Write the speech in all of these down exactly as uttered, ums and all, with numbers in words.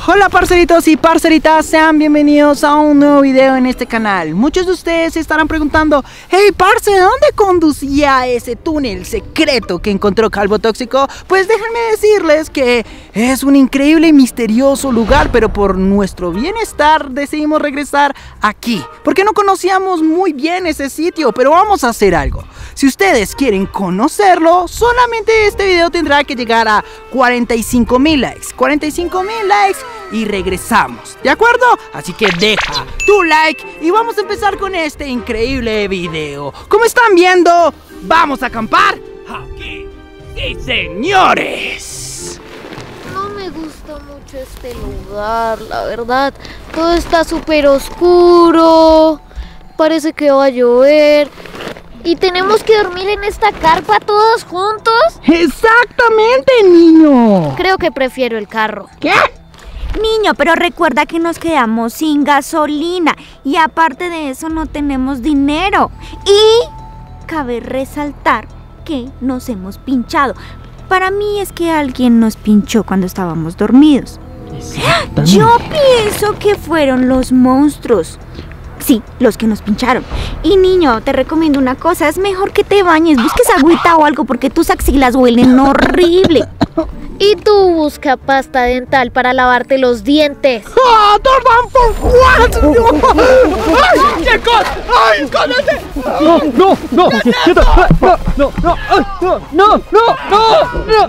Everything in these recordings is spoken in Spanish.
Hola parceritos y parceritas, sean bienvenidos a un nuevo video en este canal. Muchos de ustedes se estarán preguntando: hey parce, ¿dónde conducía ese túnel secreto que encontró Calvo Tóxico? Pues déjenme decirles que es un increíble y misterioso lugar, pero por nuestro bienestar decidimos regresar aquí, porque no conocíamos muy bien ese sitio. Pero vamos a hacer algo. Si ustedes quieren conocerlo, solamente este video tendrá que llegar a cuarenta y cinco mil likes. cuarenta y cinco mil likes y regresamos, ¿de acuerdo? Así que deja tu like y vamos a empezar con este increíble video. Como están viendo, vamos a acampar aquí. ¡Sí, señores! No me gusta mucho este lugar, la verdad. Todo está súper oscuro. Parece que va a llover. ¿Y tenemos que dormir en esta carpa todos juntos? ¡Exactamente, niño! Creo que prefiero el carro. ¿Qué? Niño, pero recuerda que nos quedamos sin gasolina y aparte de eso no tenemos dinero. Y cabe resaltar que nos hemos pinchado. Para mí es que alguien nos pinchó cuando estábamos dormidos. Yo pienso que fueron los monstruos. Sí, los que nos pincharon. Y niño, te recomiendo una cosa, es mejor que te bañes, busques agüita o algo porque tus axilas huelen horrible. Y tú busca pasta dental para lavarte los dientes. ¡Ah, Dordan, por what! ¡Ay, chicos! ¡Ay, escóndete! No, no, no, quieto, no, no, no, no, no,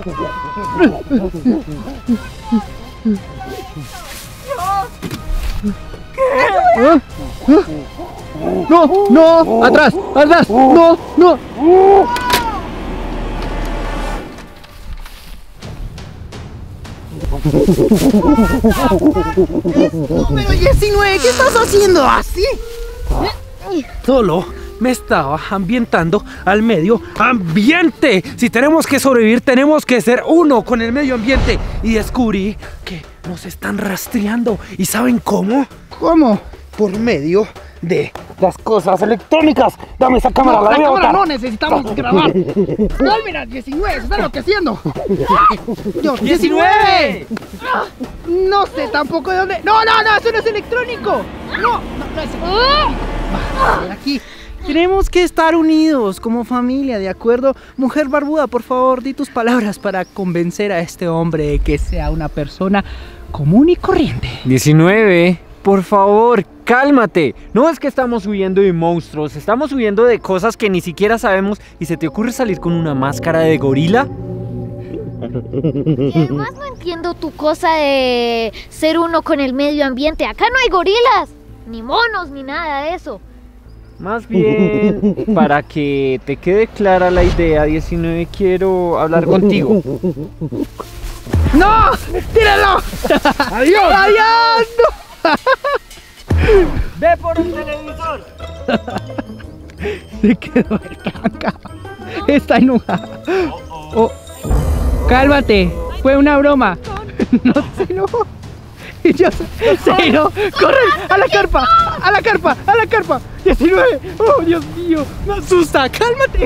no, no. No, no, atrás, atrás, no, no. Número diecinueve, ¿qué estás haciendo así? Solo me estaba ambientando al medio ambiente. Si tenemos que sobrevivir, tenemos que ser uno con el medio ambiente. Y descubrí que nos están rastreando. ¿Y saben cómo? ¿Cómo? Por medio de las cosas electrónicas. Dame esa cámara, no, la, la voy a cámara botar. no necesitamos grabar. No, mira, diecinueve, se está enloqueciendo. Dios, diecinueve. No sé tampoco de dónde. No, no, no, eso no es electrónico. No, no, no es electrónico. Aquí. Tenemos que estar unidos como familia, ¿de acuerdo? Mujer barbuda, por favor, di tus palabras para convencer a este hombre de que sea una persona común y corriente. diecinueve, por favor, cálmate. No es que estamos huyendo de monstruos, estamos huyendo de cosas que ni siquiera sabemos. ¿Y se te ocurre salir con una máscara de gorila? Y además no entiendo tu cosa de ser uno con el medio ambiente. Acá no hay gorilas, ni monos, ni nada de eso. Más bien, para que te quede clara la idea, diecinueve, quiero hablar contigo. ¡No! ¡Tíralo! ¡Adiós! ¡Adiós! No. ¡Ve por un televisor! Se quedó el caca. Está enojado. Oh, cálmate, fue una broma. No se enojó. Y yo se enojó. ¡Corren! ¡A la carpa! ¡A la carpa! ¡A la carpa! diecinueve. ¡Oh, Dios mío! ¡Me asusta! ¡Cálmate!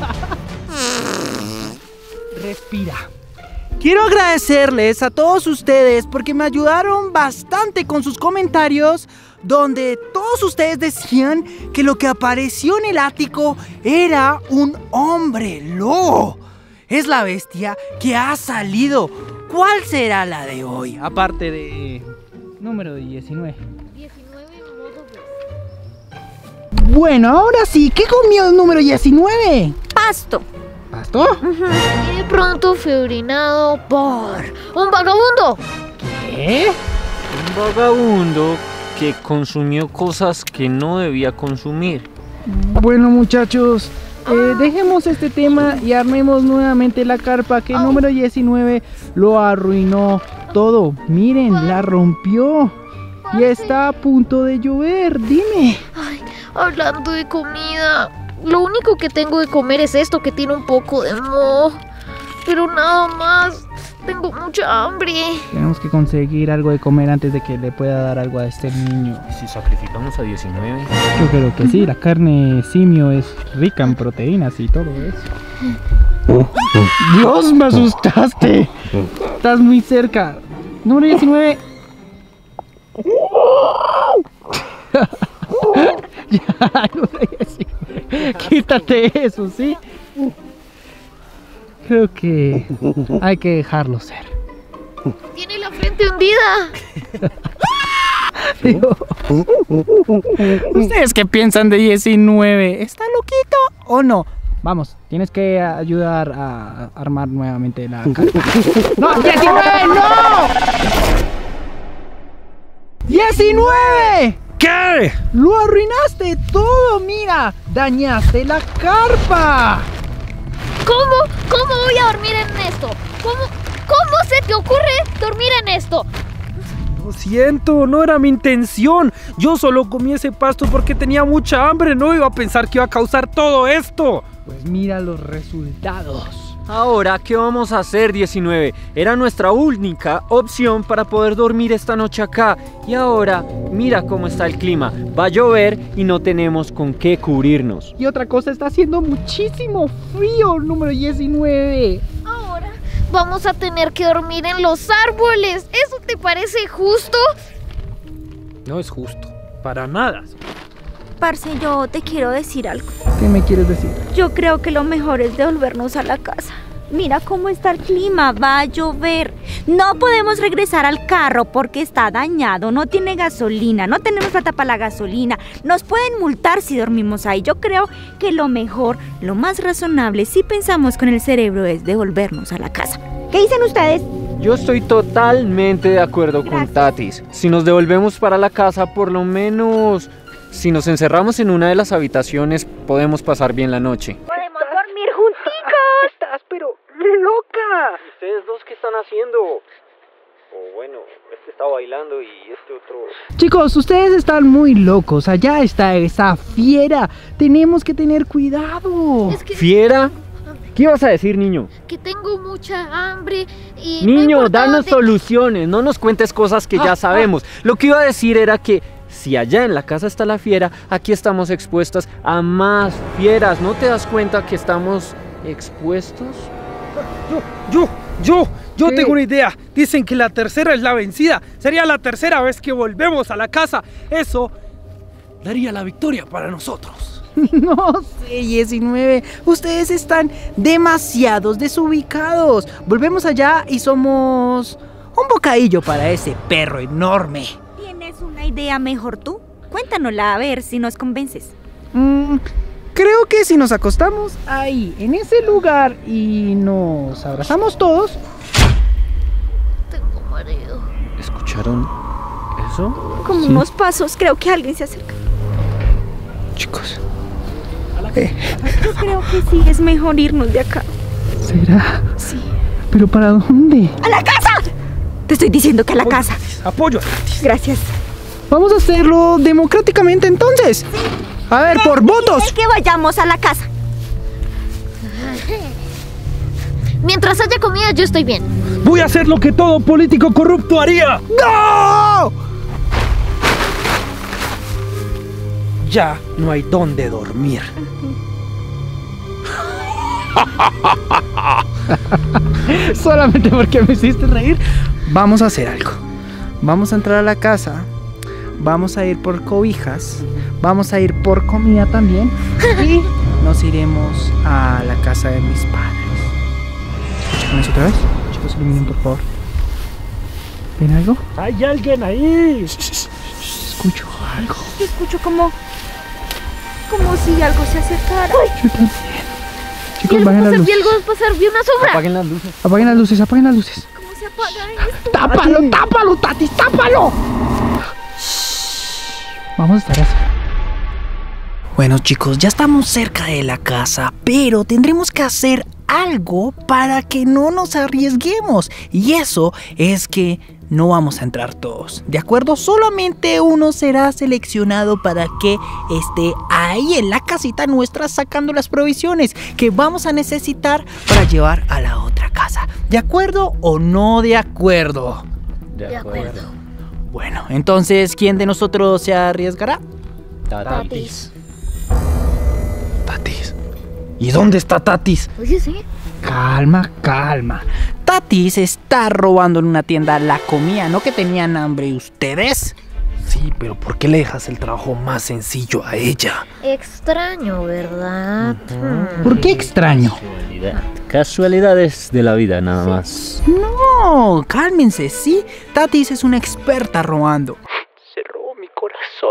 Respira. Quiero agradecerles a todos ustedes porque me ayudaron bastante con sus comentarios, donde todos ustedes decían que lo que apareció en el ático era un hombre lobo. Es la bestia que ha salido. ¿Cuál será la de hoy? Aparte de número diecinueve. diecinueve modo dos. Bueno, ahora sí, ¿qué comió el número diecinueve? Pasto. ¿Pasto? Y de pronto fue orinado por un vagabundo. ¿Qué? Un vagabundo que consumió cosas que no debía consumir. Bueno, muchachos, eh, dejemos este tema y armemos nuevamente la carpa, que el número diecinueve lo arruinó todo. Miren, la rompió y está a punto de llover. Dime. Ay, hablando de comida, lo único que tengo de comer es esto que tiene un poco de moho. Pero nada más, tengo mucha hambre. Tenemos que conseguir algo de comer antes de que le pueda dar algo a este niño. ¿Y si sacrificamos a diecinueve? Yo creo que sí, la carne simio es rica en proteínas y todo eso. Dios, me asustaste. Estás muy cerca. Número diecinueve, Ya, ayuda, Jessy. Quítate eso, ¿sí? Creo que hay que dejarlo ser. Tiene la frente hundida. Digo, ¿ustedes qué piensan de diecinueve? ¿Está loquito o no? Vamos, tienes que ayudar a armar nuevamente la carpa. ¡No, diecinueve, no! ¡diecinueve! ¿Qué? ¡Lo arruinaste todo! ¡Mira! ¡Dañaste la carpa! ¿Cómo? ¿Cómo voy a dormir en esto? ¿Cómo, cómo se te ocurre dormir en esto? Lo siento, no era mi intención. Yo solo comí ese pasto porque tenía mucha hambre. No iba a pensar que iba a causar todo esto. Pues mira los resultados. Ahora, ¿qué vamos a hacer, diecinueve? Era nuestra única opción para poder dormir esta noche acá. Y ahora, mira cómo está el clima. Va a llover y no tenemos con qué cubrirnos. Y otra cosa, está haciendo muchísimo frío, número diecinueve. Ahora vamos a tener que dormir en los árboles. ¿Eso te parece justo? No es justo, para nada. Parce, yo te quiero decir algo. ¿Qué me quieres decir? Yo creo que lo mejor es devolvernos a la casa. Mira cómo está el clima, va a llover. No podemos regresar al carro porque está dañado, no tiene gasolina, no tenemos plata para la gasolina. Nos pueden multar si dormimos ahí. Yo creo que lo mejor, lo más razonable, si pensamos con el cerebro, es devolvernos a la casa. ¿Qué dicen ustedes? Yo estoy totalmente de acuerdo con Gracias. Tatis. Si nos devolvemos para la casa, por lo menos, si nos encerramos en una de las habitaciones, podemos pasar bien la noche. Podemos dormir junticos. Estás pero loca. ¿Ustedes dos qué están haciendo? O bueno, este está bailando y este otro... Chicos, ustedes están muy locos. Allá está esa fiera. Tenemos que tener cuidado. Es que, ¿Fiera? ¿Qué ibas a decir, niño? que tengo mucha hambre y Niño, no importa danos dónde- soluciones, no nos cuentes cosas que ya sabemos. Lo que iba a decir era que si allá en la casa está la fiera, aquí estamos expuestas a más fieras. ¿No te das cuenta que estamos expuestos? Yo, yo, yo, yo ¿Qué? tengo una idea. Dicen que la tercera es la vencida. Sería la tercera vez que volvemos a la casa. Eso daría la victoria para nosotros. No sé, diecinueve. Ustedes están demasiados desubicados. Volvemos allá y somos un bocadillo para ese perro enorme. ¿Tienes una idea mejor tú? Cuéntanosla a ver si nos convences. Mm, creo que si nos acostamos ahí, en ese lugar, y nos abrazamos todos. Tengo mareo. ¿Escucharon eso? Como Sí. unos pasos, creo que alguien se acerca. Chicos, Yo creo que sí, es mejor irnos de acá. ¿será? Sí. ¿Pero para dónde? ¡A la casa! Te estoy diciendo que a la Apoyo, casa. Tatis, Apoyo a Tatis. Gracias. Vamos a hacerlo democráticamente entonces. A ver, por votos. Es que vayamos a la casa. Mientras haya comida, yo estoy bien. Voy a hacer lo que todo político corrupto haría. ¡No! Ya no hay dónde dormir. Solamente porque me hiciste reír. Vamos a hacer algo. Vamos a entrar a la casa. Vamos a ir por cobijas. Vamos a ir por comida también. Y nos iremos a la casa de mis padres. ¿Escucharon eso otra vez? Chicos, iluminen por favor. ¿Ven algo? Hay alguien ahí. Escucho algo. Yo escucho como... Como si algo se acercara. Yo también. Vi Chicos, algo bajen las pasar, vi luces. algo pasar, vi una sombra. Apaguen las luces. Apaguen las luces, apaguen las luces. ¿Cómo se apaga esto? ¡Tápalo, tápalo, Tatis, tápalo! Vamos a estar así. Bueno, chicos, ya estamos cerca de la casa, pero tendremos que hacer algo para que no nos arriesguemos. Y eso es que no vamos a entrar todos, ¿de acuerdo? Solamente uno será seleccionado para que esté ahí en la casita nuestra sacando las provisiones que vamos a necesitar para llevar a la otra casa. ¿De acuerdo o no de acuerdo? De acuerdo. Bueno, entonces, ¿quién de nosotros se arriesgará? Tatis. Tatis. ¿Y dónde está Tatis? Oye, sí. Calma, calma. Tatis está robando en una tienda la comida, ¿no que tenían hambre ustedes? Sí, pero ¿por qué le dejas el trabajo más sencillo a ella? Extraño, ¿verdad? Hmm. ¿Por qué extraño? Casualidad. Casualidades de la vida, nada más. No, cálmense, ¿sí? Tatis es una experta robando. Se robó mi corazón.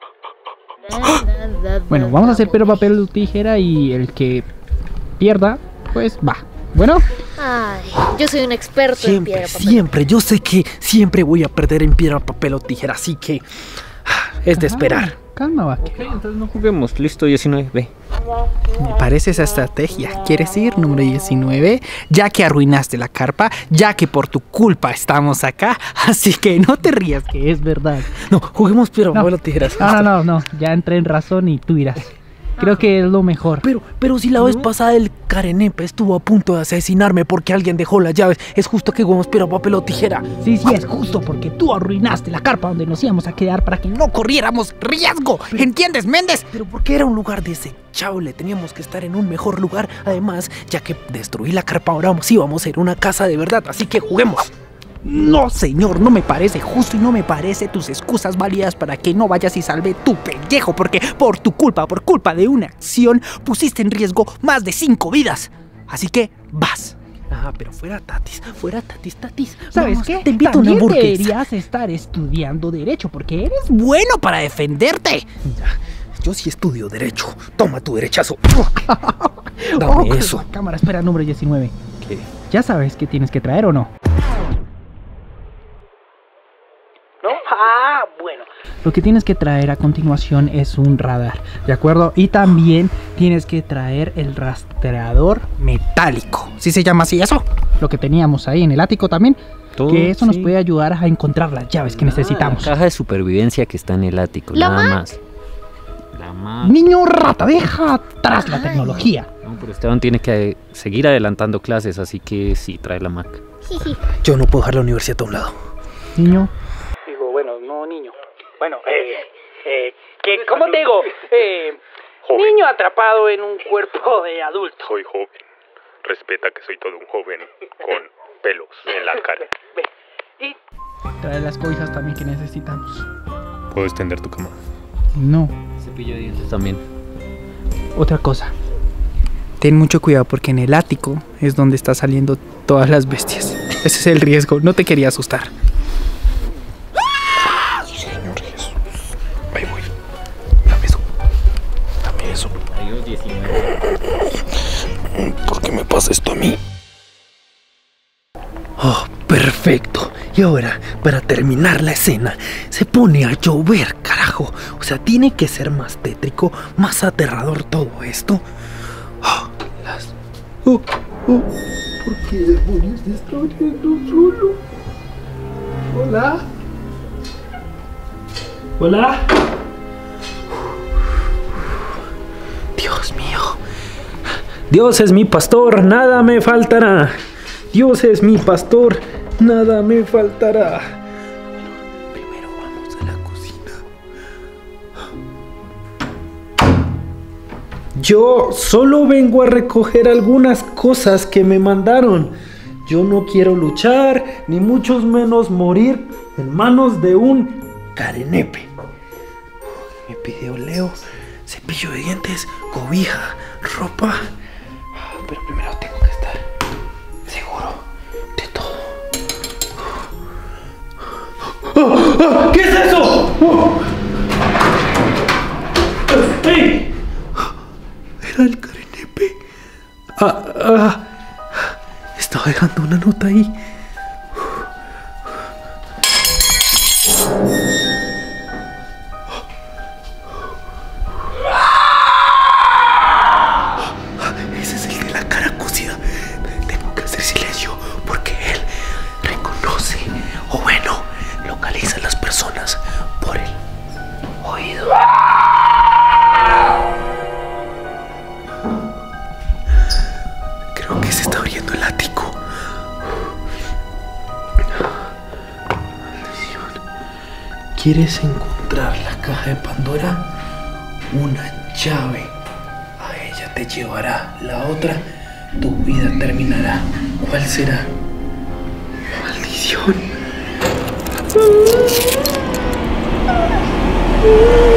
Bueno, vamos a hacer piedra, papel o tijera y el que pierda, pues va. Bueno, Ay, yo soy un experto en Siempre, piedra, papel. siempre. Yo sé que siempre voy a perder en piedra, papel o tijera, así que ah, es de esperar. calma, va. Ok, entonces no juguemos. Listo, diecinueve, ve. Me parece esa estrategia. ¿Quieres ir, número diecinueve? Ya que arruinaste la carpa, ya que por tu culpa estamos acá, así que no te rías, que es verdad. No, juguemos piedra, No. papel o tijeras. No, no, no, no, ya entré en razón y tú irás. Creo que es lo mejor. Pero, pero si la vez pasada el Carenepe estuvo a punto de asesinarme porque alguien dejó las llaves, es justo que juguemos piedra, papel o tijera. Sí, sí, es justo porque tú arruinaste la carpa donde nos íbamos a quedar para que no corriéramos riesgo. ¿Entiendes, Méndez? Pero porque era un lugar desechable, teníamos que estar en un mejor lugar. Además, ya que destruí la carpa, ahora sí vamos a ir a una casa de verdad, así que juguemos. No, señor, no me parece justo y no me parece tus excusas válidas para que no vayas y salve tu pellejo, porque por tu culpa, por culpa de una acción, pusiste en riesgo más de cinco vidas. Así que vas. Ah, pero fuera Tatis, fuera Tatis, Tatis. ¿Sabes Vamos, qué? Te invito a una También hamburguesa. deberías estar estudiando Derecho porque eres bueno para defenderte. Yo sí estudio Derecho. Toma tu derechazo. Dame Oh, eso. Cámara, espera, número diecinueve. ¿Qué? ¿Ya sabes qué tienes que traer o no? ¿No? Ah, bueno. Lo que tienes que traer a continuación es un radar, ¿de acuerdo? Y también tienes que traer el rastreador metálico. ¿Sí se llama así eso? Lo que teníamos ahí en el ático también. Todo, que eso nos sí. puede ayudar a encontrar las llaves que Ah, necesitamos. La caja de supervivencia que está en el ático, ¿La nada Mac? más. La Mac. Niño rata, deja atrás la tecnología. No, pero Esteban tiene que seguir adelantando clases, así que sí, trae la Mac. Jiji. Yo no puedo dejar la universidad a un lado. Niño, Digo, bueno, no niño. Bueno, eh, eh, que, ¿cómo te digo? Eh, niño atrapado en un cuerpo de adulto. Soy joven. Respeta que soy todo un joven con pelos en la cara. Ve, y trae las cobijas también que necesitamos. ¿Puedo extender tu cama? No, Cepillo de dientes también. otra cosa. Ten mucho cuidado porque en el ático es donde están saliendo todas las bestias. Ese es el riesgo, no te quería asustar. Señor Jesús. Ahí voy. Dame eso. Dame eso. Adiós, diecinueve. ¿Por qué me pasa esto a mí? Oh, perfecto. Y ahora, para terminar la escena, se pone a llover, carajo. O sea, tiene que ser más tétrico, más aterrador todo esto. Oh, las... Oh, oh. ¿Por qué demonios se está oyendo solo? Hola. Hola. Dios mío. Dios es mi pastor, nada me faltará. Dios es mi pastor, nada me faltará. Bueno, primero vamos a la cocina. Yo solo vengo a recoger algunas cosas que me mandaron. Yo no quiero luchar, ni mucho menos morir en manos de un Carenepe. Me pidió Leo cepillo de dientes, cobija, ropa. Pero primero tengo que estar seguro de todo. ¡Oh! ¡Oh! ¿Qué es eso? ¡Oh! ¡Ey! Era el Carenepe. Ah, ah. Estaba dejando una nota ahí. Ese es el de la cara cocida. Tengo que hacer silencio porque él reconoce, o bueno, localiza a las personas por el oído. Creo que se está abriendo el ático. Maldición. ¿Quieres encontrar la caja de Pandora? Una llave. A ella te llevará. La otra, tu vida terminará. ¿Cuál será? Maldición. Uh.